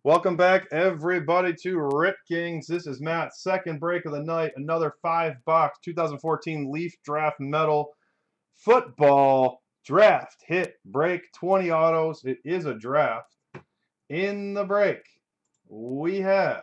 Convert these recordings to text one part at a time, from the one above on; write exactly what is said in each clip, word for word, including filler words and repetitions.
Welcome back, everybody, to Rip Kings. This is Matt's second break of the night. Another five-box twenty fourteen Leaf Draft Metal Football Draft Hit Break twenty autos. It is a draft. In the break, we have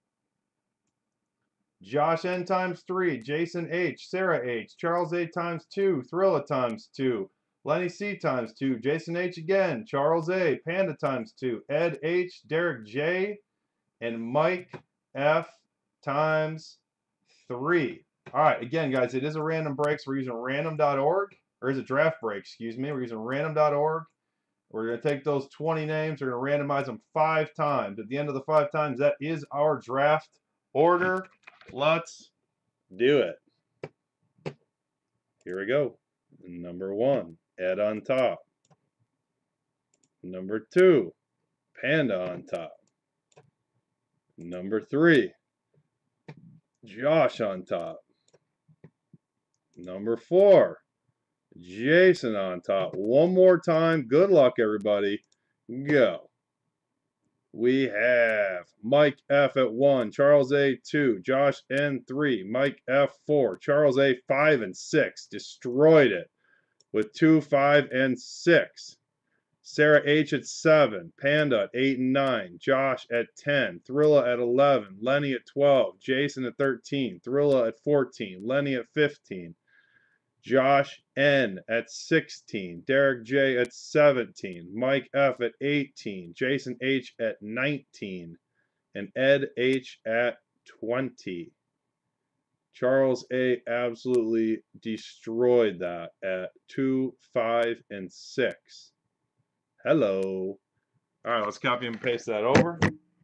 Josh N times three, Jason H, Sarah H, Charles A times two, Thrilla times two, Lenny C times two, Jason H again, Charles A, Panda times two, Ed H, Derek J, and Mike F times three. All right, again, guys, it is a random break, so we're using random dot org, or is it draft break, excuse me. We're using random dot org. We're going to take those twenty names, we're going to randomize them five times. At the end of the five times, that is our draft order. Let's do it. Here we go. Number one, Ed on top. Number two, Panda on top. Number three, Josh on top. Number four, Jason on top. One more time. Good luck, everybody. Go. We have Mike F at one, Charles A two, Josh N three, Mike F four, Charles A five and six. Destroyed it with two, five, and six. Sarah H at seven, Panda at eight and nine, Josh at ten, Thrilla at eleven, Lenny at twelve, Jason at thirteen, Thrilla at fourteen, Lenny at fifteen, Josh N at sixteen, Derek J at seventeen, Mike F at eighteen, Jason H at nineteen, and Ed H at twenty. Charles A absolutely destroyed that at two, five, and six. Hello. All right, let's copy and paste that over.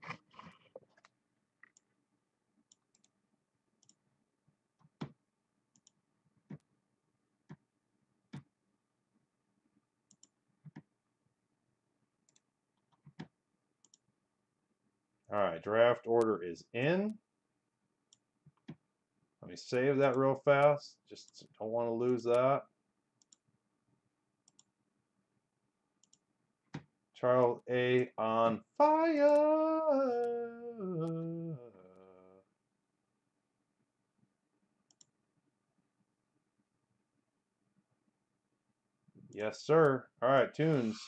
All right, draft order is in. Let me save that real fast. Just don't want to lose that. Charles A on fire. Yes, sir. All right, tunes.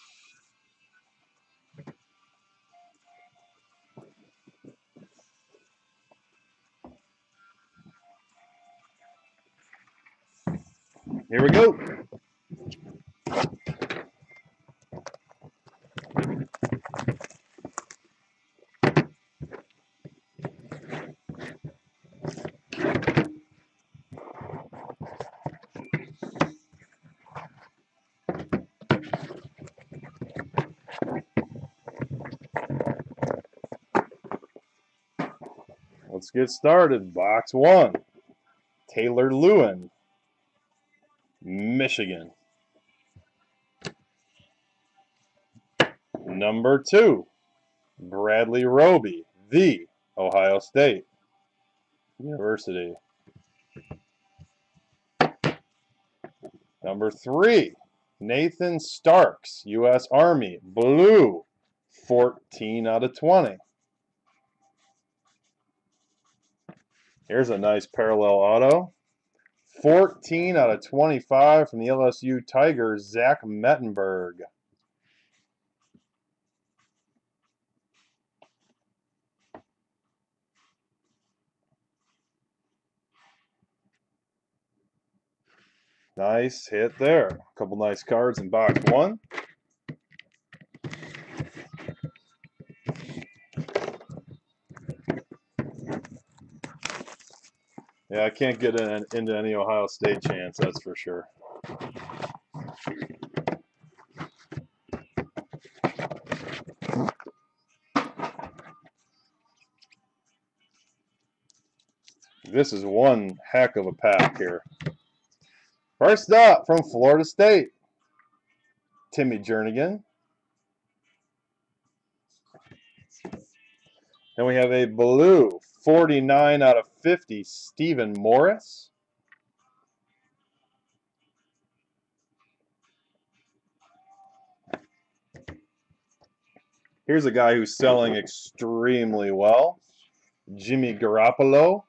Here we go. Let's get started. Box one. Taylor Lewin, Michigan. Number two, Bradley Roby, the Ohio State University. Number three, Nathan Starks, U S Army, blue, fourteen out of twenty. Here's a nice parallel auto. fourteen out of twenty-five from the L S U Tigers, Zach Mettenberg. Nice hit there. A couple nice cards in box one. Yeah, I can't get in, into any Ohio State chance, that's for sure. This is one heck of a pack here. First up, from Florida State, Timmy Jernigan. Then we have a blue, forty-nine out of fifty, Stephen Morris. Here's a guy who's selling extremely well. Jimmy Garoppolo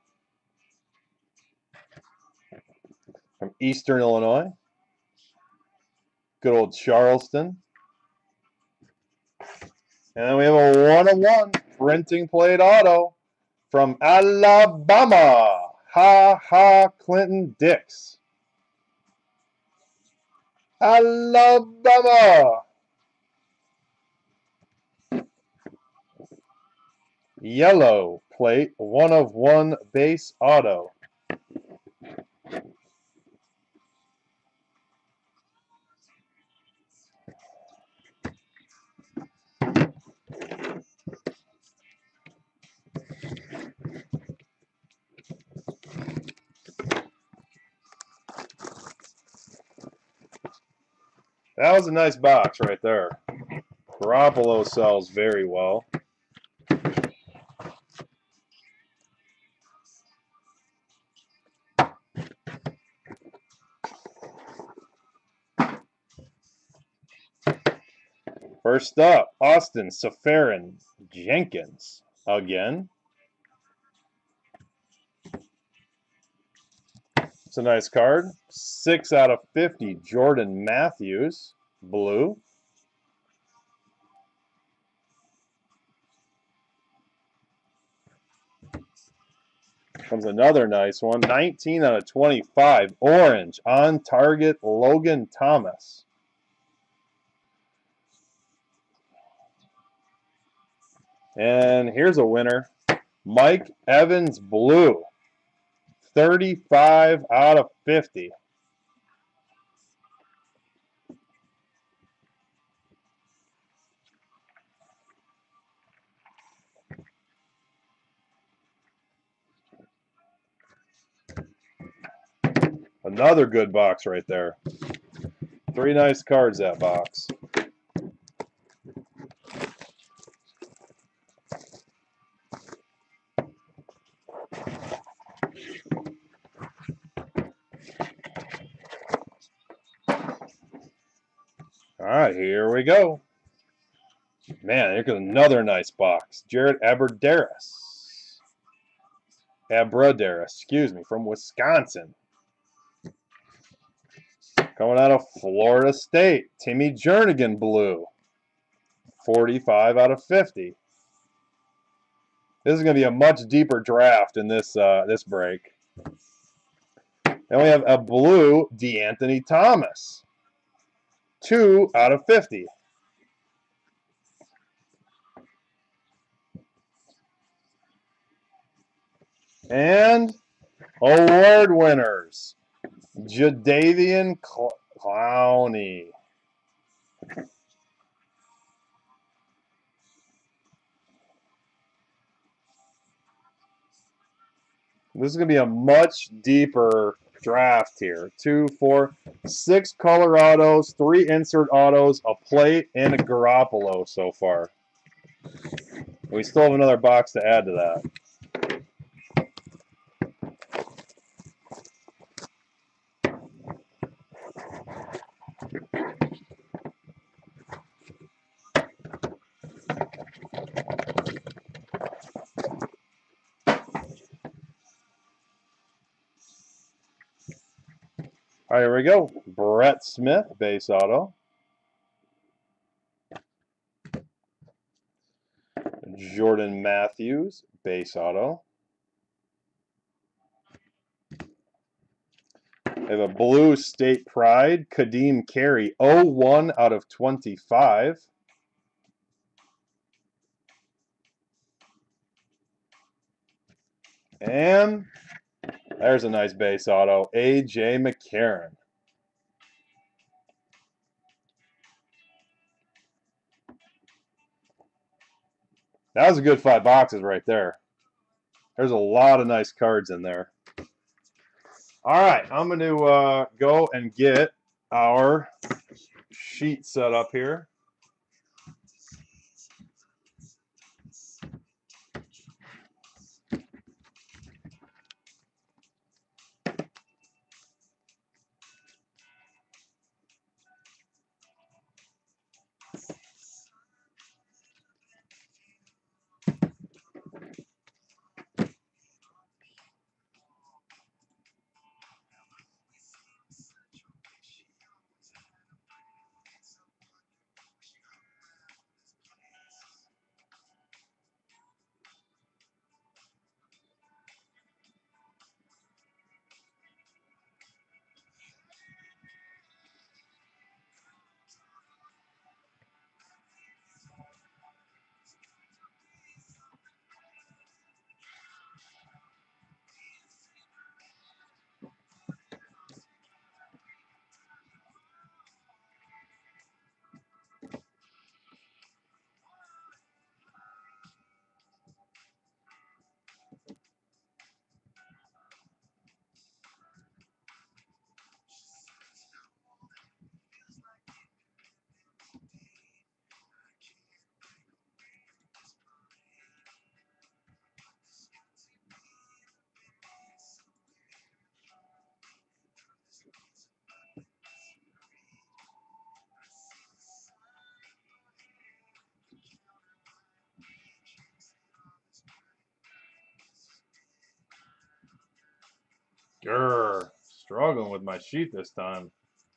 from Eastern Illinois. Good old Charleston. And then we have a one-of-one printing plate auto from Alabama. Ha ha Clinton Dix. Alabama. Yellow plate, one of one base auto. That was a nice box right there. Garoppolo sells very well. First up, Austin Seferian Jenkins again. It's a nice card. six out of fifty, Jordan Matthews, blue. Comes another nice one. nineteen out of twenty-five, orange, on target, Logan Thomas. And here's a winner, Mike Evans, blue. thirty-five out of fifty. Another good box right there. Three nice cards, that box. All right, here we go. Man, here's another nice box. Jared Abbrederis. Abbrederis, excuse me, from Wisconsin. Coming out of Florida State, Timmy Jernigan, blue. forty-five out of fifty. This is going to be a much deeper draft in this uh, this break. Then we have a blue DeAnthony Thomas. two out of fifty. And award winners. Jadeveon Clowney. This is going to be a much deeper draft here. Two, four, six color autos, three insert autos, a plate, and a Garoppolo so far. We still have another box to add to that. All right, here we go. Brett Smith, base auto. Jordan Matthews, base auto. We have a blue State Pride, Kadeem Carey, oh one out of twenty-five. And there's a nice base auto, A J McCarron. That was a good five boxes right there. There's a lot of nice cards in there. All right, I'm going to uh, go and get our sheet set up here. Grr. Struggling with my sheet this time.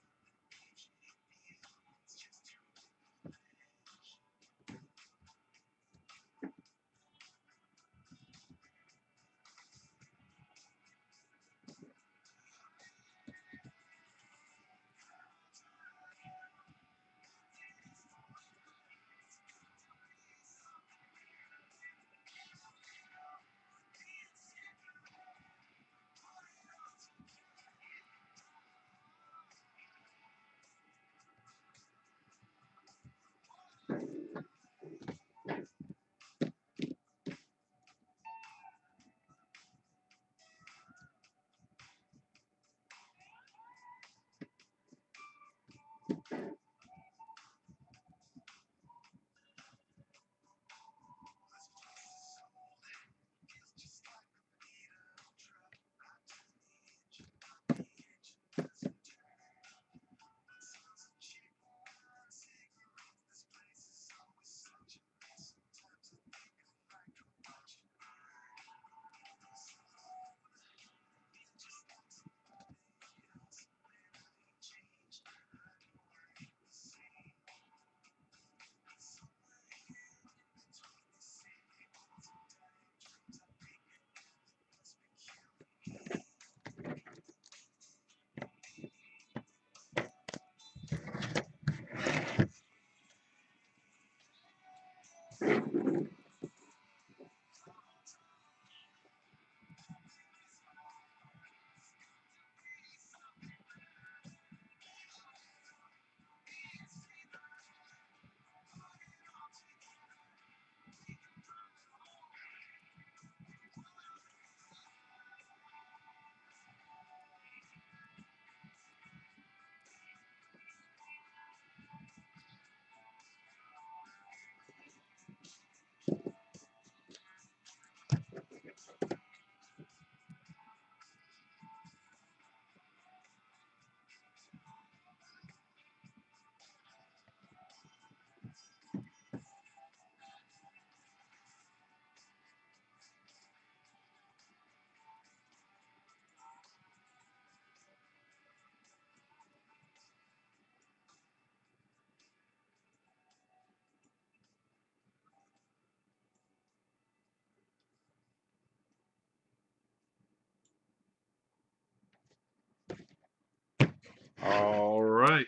All right.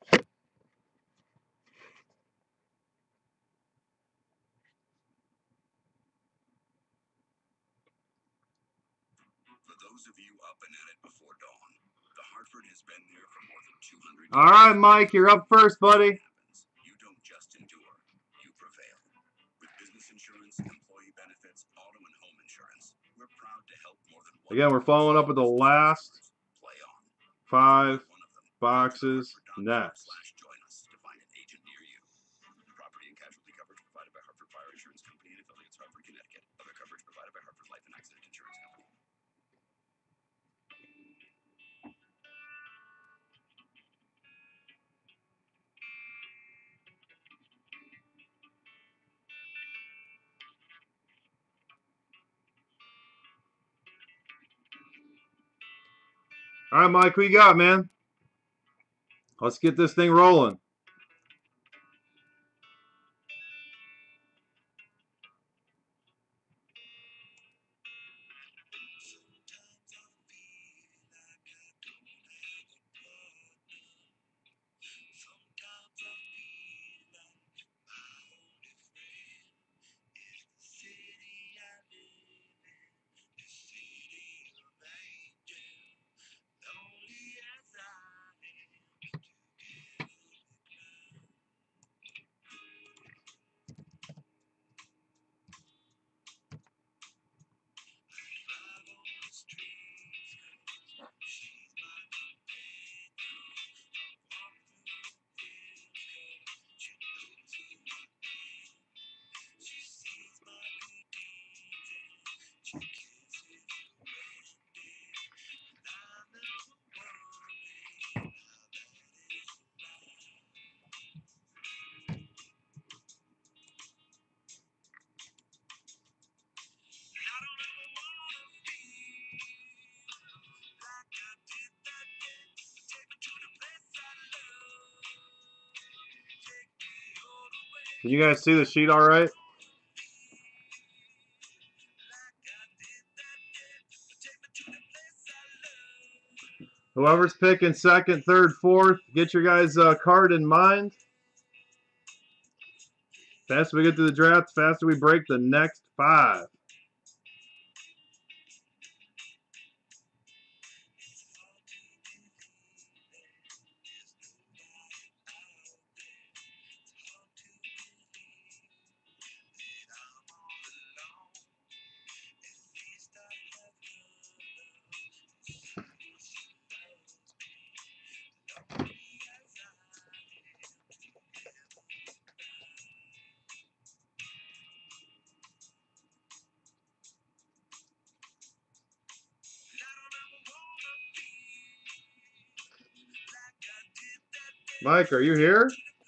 For those of you up and at it before dawn, the Hartford has been there for more than two hundred years. All right, Mike, you're up first, buddy. You don't just endure, you prevail. With business insurance, employee benefits, auto and home insurance, we're proud to help more than one. Again, we're following up with the last Play on. five boxes next. Join us to find an agent near you. Property and casualty coverage provided by Hartford Fire Insurance Company and affiliates, Hartford, Connecticut. Other coverage provided by Hartford Life and Accident Insurance Company. All right, Mike, who you got, man? Let's get this thing rolling. Can you guys see the sheet all right? Whoever's picking second, third, fourth, get your guys' uh, card in mind. Faster we get to the draft, faster we break the next five. Mike, are you here?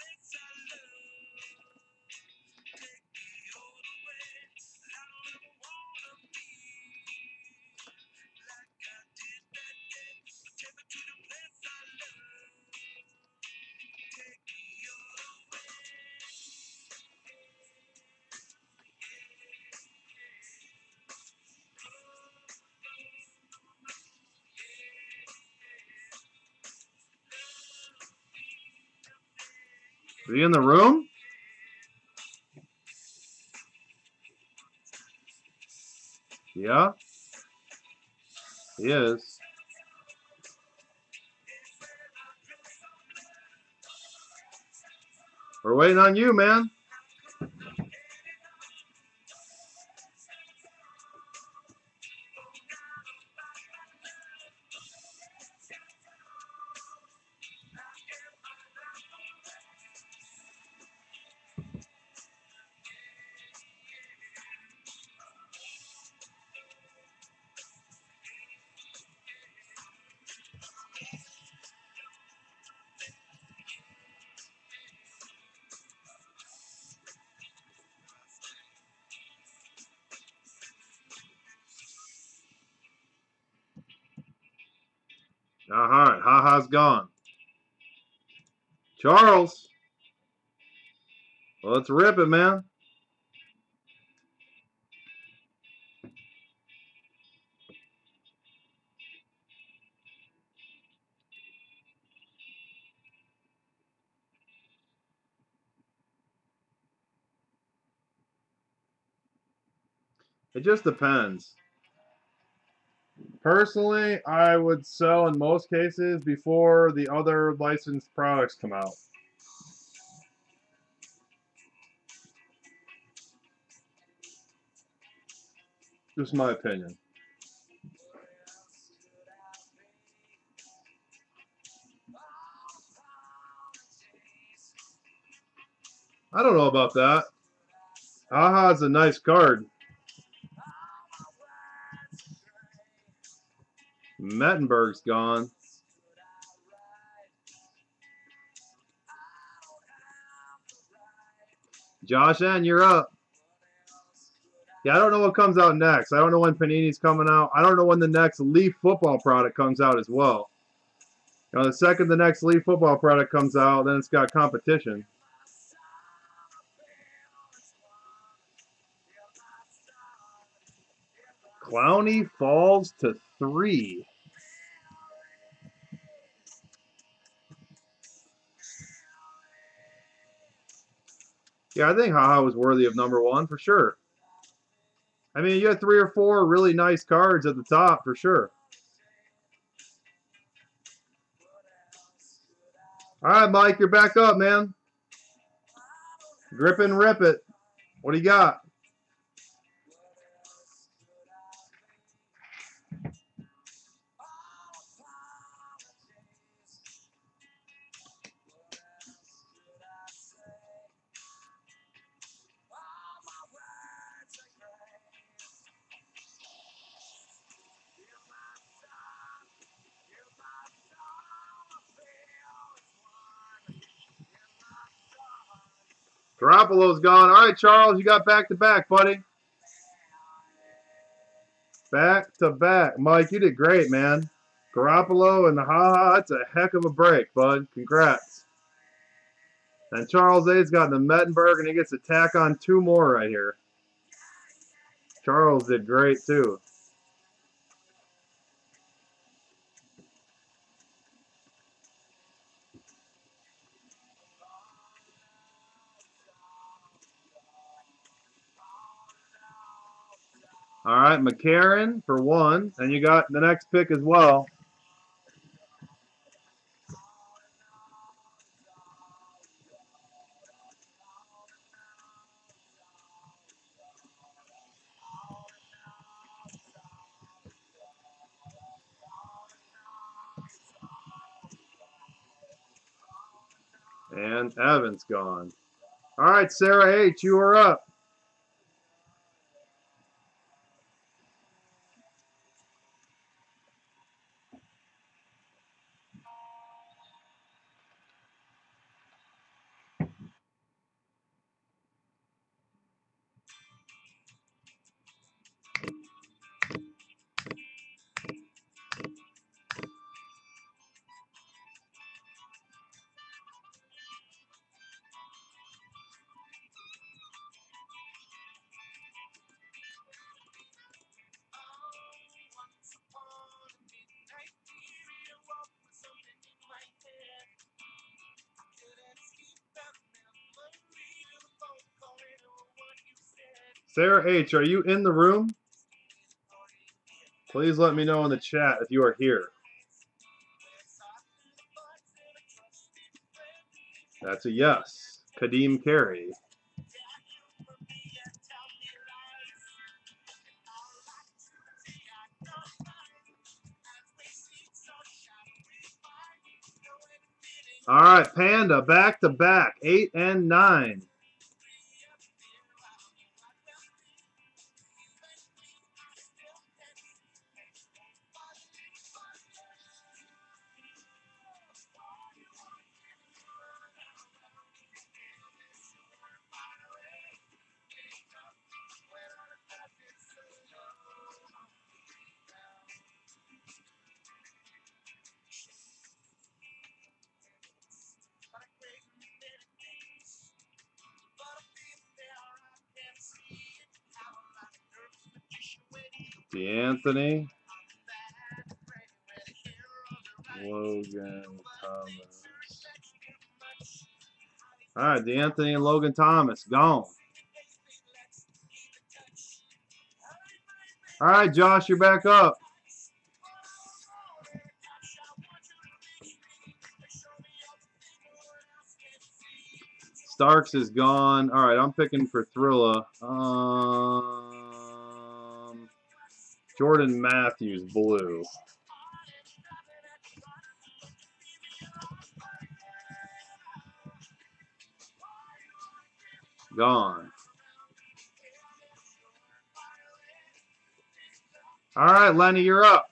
Are you in the room? Yeah, he is. We're waiting on you, man. All right, Ha-Ha's gone. Charles. Well, let's rip it, man. It just depends. Personally, I would sell in most cases before the other licensed products come out. Just my opinion. I don't know about that. Ha-Ha's a nice card. Mettenberg's gone. Josh N, you're up. Yeah, I don't know what comes out next. I don't know when Panini's coming out. I don't know when the next Leaf football product comes out as well. You know, the second the next Leaf football product comes out, then it's got competition. Clowney falls to three. Yeah, I think Ha-Ha was worthy of number one for sure. I mean, you had three or four really nice cards at the top for sure. All right, Mike, you're back up, man. Grip and rip it. What do you got? Garoppolo's gone. All right, Charles, you got back to back, buddy. Back to back. Mike, you did great, man. Garoppolo and the Ha-Ha, that's a heck of a break, bud. Congrats. And Charles A's got the Mettenberg, and he gets to tack on two more right here. Charles did great, too. All right, McCarron for one, and you got the next pick as well. And Evans gone. All right, Sarah H., you are up. Sarah H., are you in the room? Please let me know in the chat if you are here. That's a yes. Kadeem Carey. All right, Panda, back to back, eight and nine. DeAnthony, Logan Thomas. All right, DeAnthony and Logan Thomas, gone. All right, Josh, you're back up. Starks is gone. All right, I'm picking for Thrilla. Um, Jordan Matthews, blue. Gone. All right, Lenny, you're up.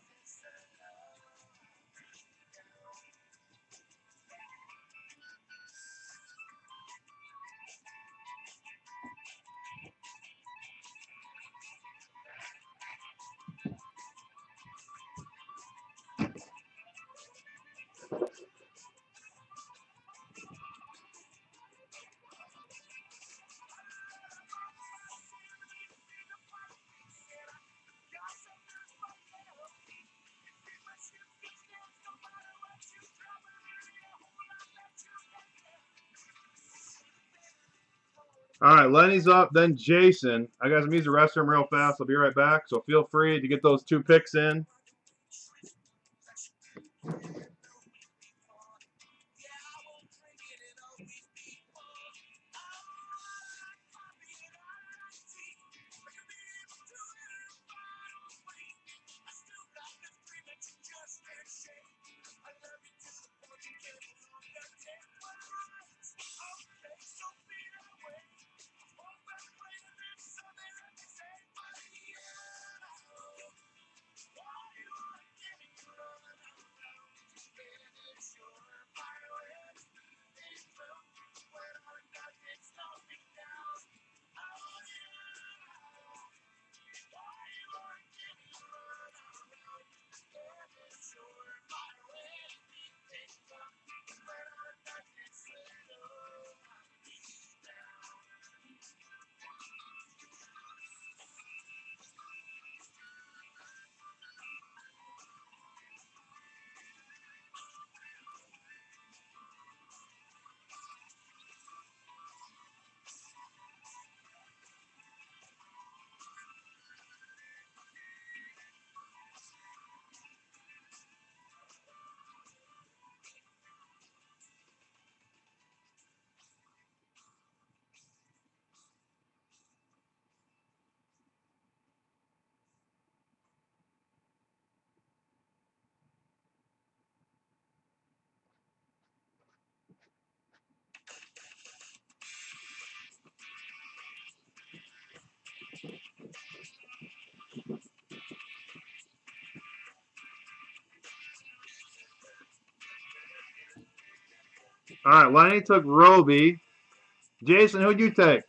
All right, Lenny's up, then Jason. I got to use the restroom real fast. I'll be right back, so feel free to get those two picks in. All right, Lenny took Roby. Jason, who'd you take?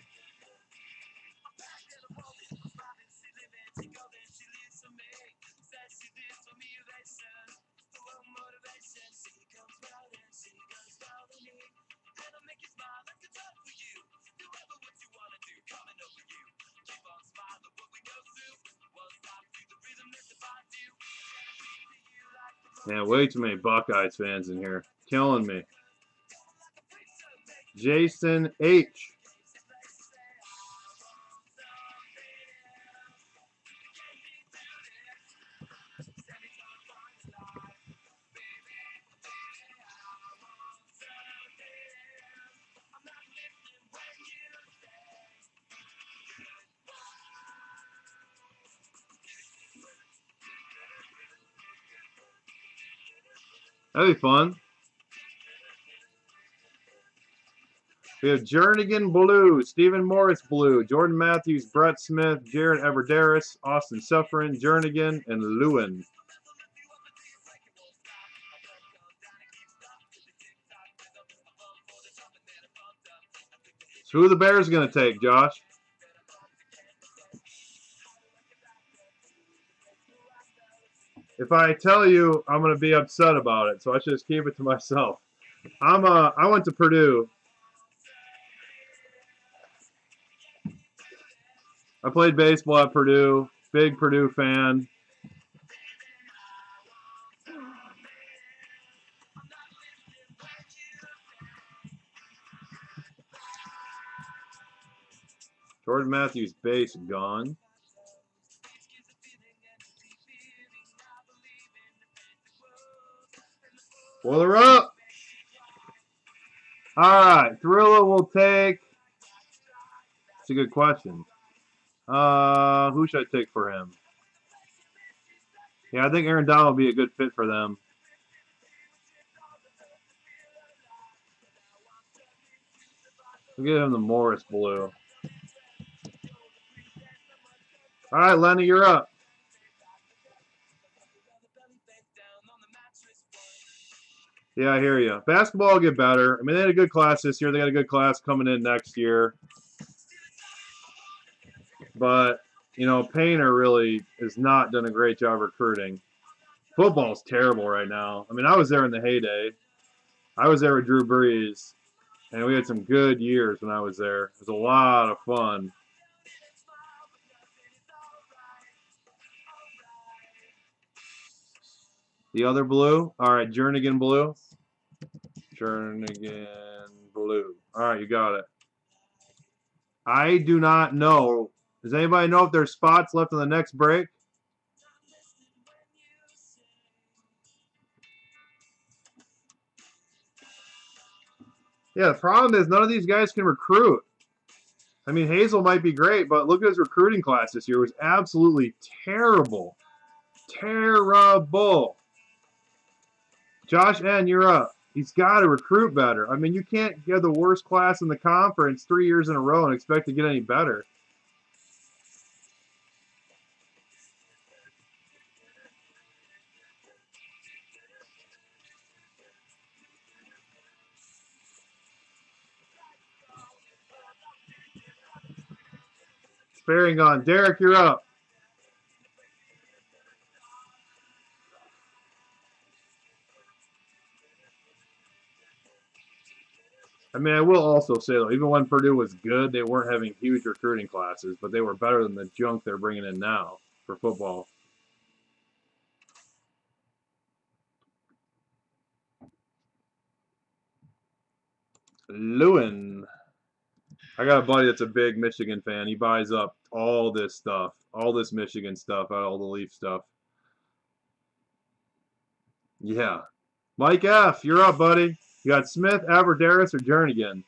Yeah, way too many Buckeyes fans in here. Killing me. Jason H. That'd be fun. We have Jernigan Blue, Stephen Morris Blue, Jordan Matthews, Brett Smith, Jared Everderis, Austin Sufferin, Jernigan, and Lewin. So who are the Bears going to take, Josh? If I tell you, I'm going to be upset about it, so I should just keep it to myself. I'm uh, I went to Purdue. I played baseball at Purdue. Big Purdue fan. Jordan Matthews base gone. Spoiler up. All right, Thrilla will take. That's a good question. Uh, who should I take for him? Yeah, I think Aaron Donald would be a good fit for them. We'll give him the Morris Blue. All right, Lenny, you're up. Yeah, I hear you. Basketball will get better. I mean, they had a good class this year. They got a good class coming in next year. But, you know, Painter really has not done a great job recruiting. Football's terrible right now. I mean, I was there in the heyday. I was there with Drew Brees, and we had some good years when I was there. It was a lot of fun. The other blue? All right, Jernigan Blue. Jernigan Blue. All right, you got it. I do not know. Does anybody know if there's spots left on the next break? Yeah, the problem is none of these guys can recruit. I mean, Hazel might be great, but look at his recruiting class this year. It was absolutely terrible. Terrible. Josh N., you're up. He's got to recruit better. I mean, you can't get the worst class in the conference three years in a row and expect to get any better. Sparing on. Derek, you're up. I mean, I will also say, though, even when Purdue was good, they weren't having huge recruiting classes, but they were better than the junk they're bringing in now for football. Lewin. I got a buddy that's a big Michigan fan. He buys up all this stuff, all this Michigan stuff, all the Leaf stuff. Yeah. Mike F., you're up, buddy. You got Smith, Everderis, or Jernigan?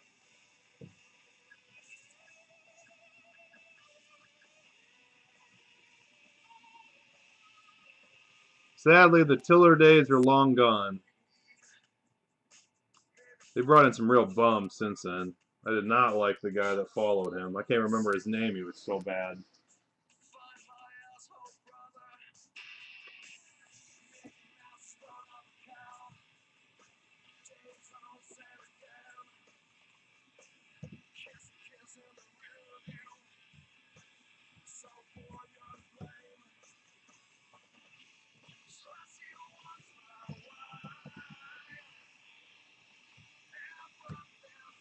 Sadly, the Tiller days are long gone. They brought in some real bums since then. I did not like the guy that followed him. I can't remember his name. He was so bad.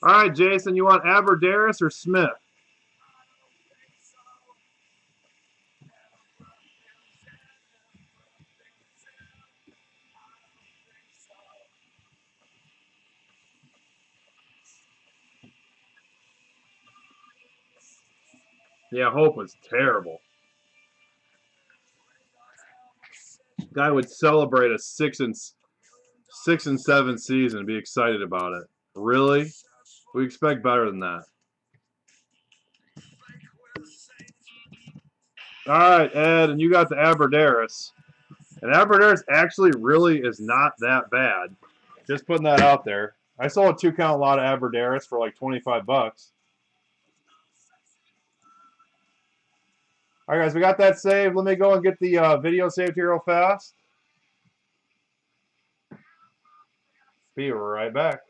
All right, Jason, you want Aberderis or Smith? Yeah, Hope was terrible. Guy would celebrate a six and six and seven season and be excited about it. Really? We expect better than that. All right, Ed, and you got the Aberderis. And Aberderis actually really is not that bad. Just putting that out there. I sold a two count lot of Aberderis for like twenty-five bucks. All right, guys, we got that saved. Let me go and get the uh, video saved here real fast. Be right back.